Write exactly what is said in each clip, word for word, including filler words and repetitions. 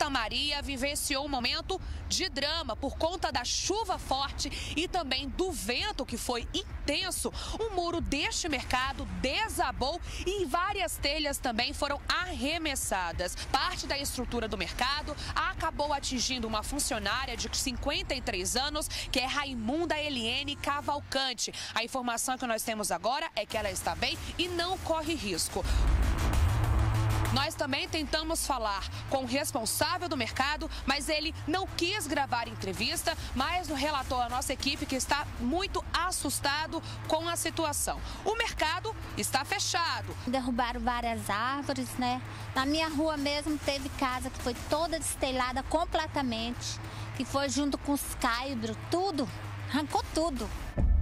Santa Maria vivenciou um momento de drama por conta da chuva forte e também do vento que foi intenso. O muro deste mercado desabou e várias telhas também foram arremessadas. Parte da estrutura do mercado acabou atingindo uma funcionária de cinquenta e três anos, que é Raimunda Eliene Cavalcante. A informação que nós temos agora é que ela está bem e não corre risco. Nós também tentamos falar com o responsável do mercado, mas ele não quis gravar entrevista, mas relatou à nossa equipe que está muito assustado com a situação. O mercado está fechado. Derrubaram várias árvores, né? Na minha rua mesmo teve casa que foi toda destelhada completamente, que foi junto com os caibros, tudo, arrancou tudo.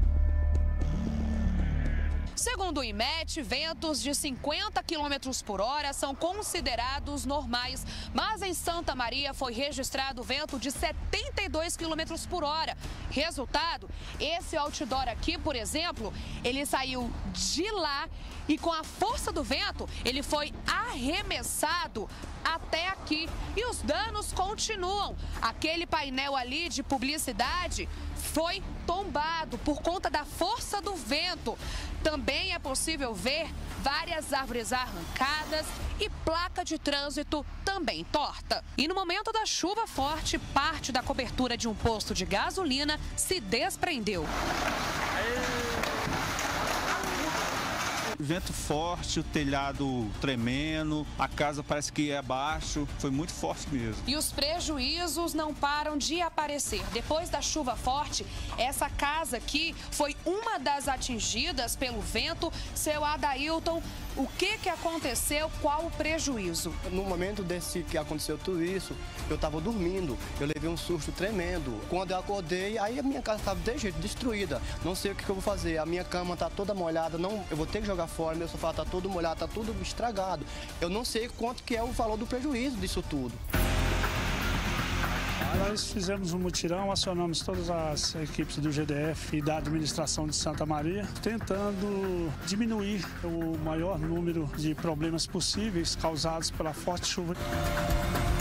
Segundo o IMET, ventos de cinquenta quilômetros por hora são considerados normais, mas em Santa Maria foi registrado vento de setenta e dois quilômetros por hora. Resultado, esse outdoor aqui, por exemplo, ele saiu de lá e com a força do vento, ele foi arremessado até aqui. E os danos continuam. Aquele painel ali de publicidade foi tombado por conta da força do vento. Também é possível ver várias árvores arrancadas e placa de trânsito também torta. E no momento da chuva forte, parte da cobertura de um posto de gasolina se desprendeu. Vento forte, o telhado tremendo, a casa parece que é abaixo, foi muito forte mesmo. E os prejuízos não param de aparecer. Depois da chuva forte, essa casa aqui foi uma das atingidas pelo vento. Seu Adailton, o que que aconteceu? Qual o prejuízo? No momento desse que aconteceu tudo isso, eu estava dormindo, eu levei um susto tremendo. Quando eu acordei, aí a minha casa estava de jeito, destruída. Não sei o que, que eu vou fazer, a minha cama está toda molhada, não, eu vou ter que jogar fora, meu sofá está todo molhado, está tudo estragado. Eu não sei quanto que é o valor do prejuízo disso tudo. Nós fizemos um mutirão, acionamos todas as equipes do G D F e da administração de Santa Maria, tentando diminuir o maior número de problemas possíveis causados pela forte chuva.